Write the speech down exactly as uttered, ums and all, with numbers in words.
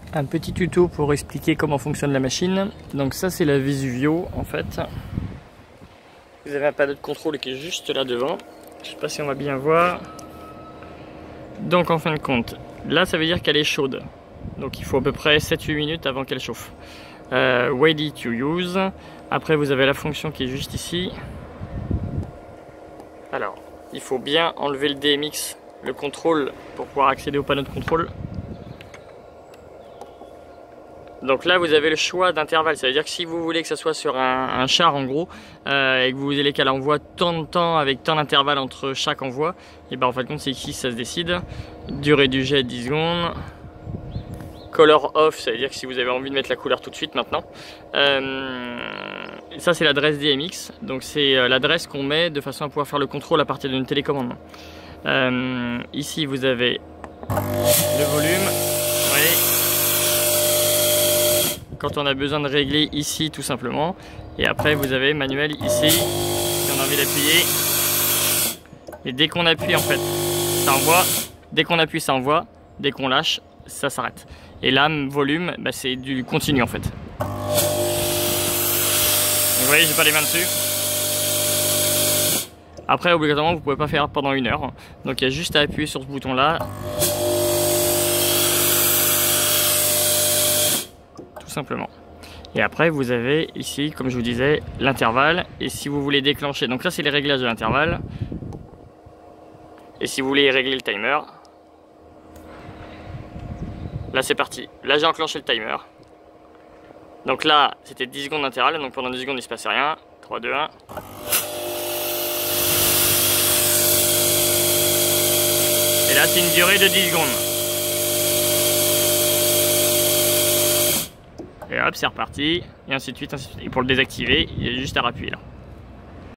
Un petit tuto pour expliquer comment fonctionne la machine. Donc ça c'est la Vesuvio en fait. Vous avez un panneau de contrôle qui est juste là devant. Je sais pas si on va bien voir. Donc en fin de compte, là ça veut dire qu'elle est chaude. Donc il faut à peu près sept huit minutes avant qu'elle chauffe. Euh, ready to use. Après vous avez la fonction qui est juste ici. Alors, il faut bien enlever le D M X, le contrôle, pour pouvoir accéder au panneau de contrôle. Donc là vous avez le choix d'intervalle, ça veut dire que si vous voulez que ça soit sur un, un char en gros euh, et que vous voulez qu'elle envoie tant de temps avec tant d'intervalle entre chaque envoi, et ben en fin de compte c'est ici ça se décide. Durée du jet dix secondes. Color off, ça veut dire que si vous avez envie de mettre la couleur tout de suite maintenant. Euh, ça c'est l'adresse D M X, donc c'est l'adresse qu'on met de façon à pouvoir faire le contrôle à partir d'une télécommande. Euh, ici vous avez le volume, vous voyez. Quand on a besoin de régler ici tout simplement, et après vous avez manuel ici si on a envie d'appuyer, et dès qu'on appuie en fait ça envoie, dès qu'on appuie ça envoie, dès qu'on lâche ça s'arrête, et là volume bah, c'est du continu en fait. Donc, vous voyez j'ai pas les mains dessus. Après obligatoirement vous pouvez pas faire pendant une heure, donc il y a juste à appuyer sur ce bouton là. Simplement. Et après vous avez ici comme je vous disais l'intervalle, et si vous voulez déclencher, donc là c'est les réglages de l'intervalle, et si vous voulez régler le timer, là c'est parti, là j'ai enclenché le timer, donc là c'était dix secondes d'intervalle, donc pendant dix secondes il se passait rien. Trois, deux, un. Et là c'est une durée de dix secondes. Et hop, c'est reparti, et ainsi de suite, ainsi de suite. Et pour le désactiver, il y a juste à appuyer là.